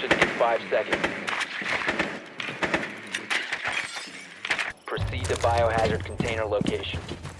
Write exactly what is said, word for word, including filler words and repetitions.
insertion in five seconds. Proceed to biohazard container location.